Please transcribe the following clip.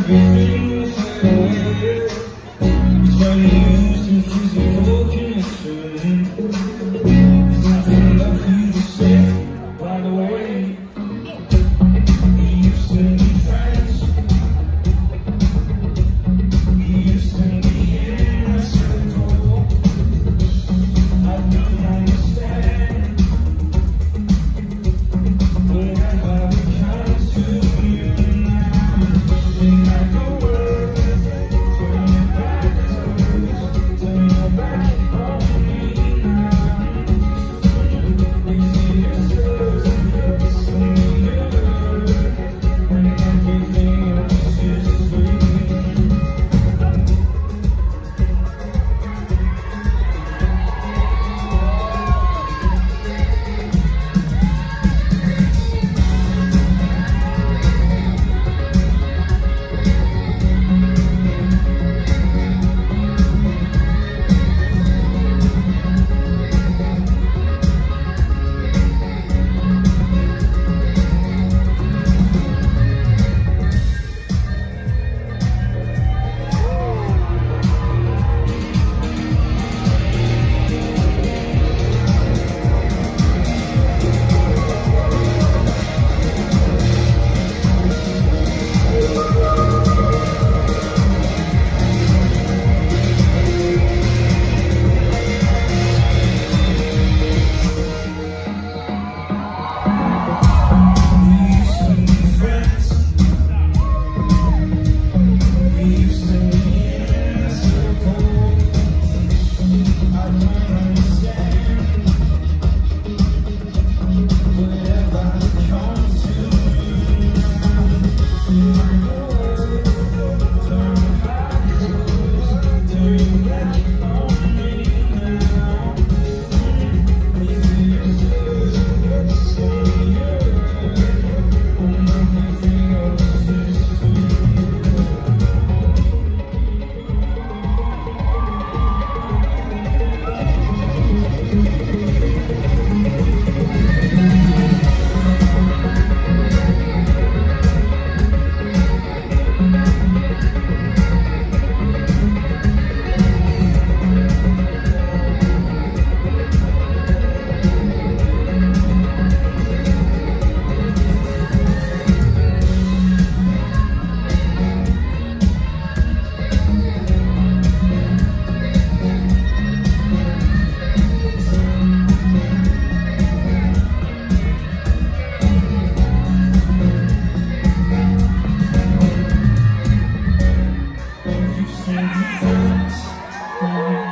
everything was away. It's only used in physical connection. There's nothing left for you to say, by the way. We used to be friends. We used to be in a circle. I don't understand. Whenever we come to you now, think like a word. Turn your back first. Turn your back on me now. Is it yourself? It's only good. When everything else is free. Thank you.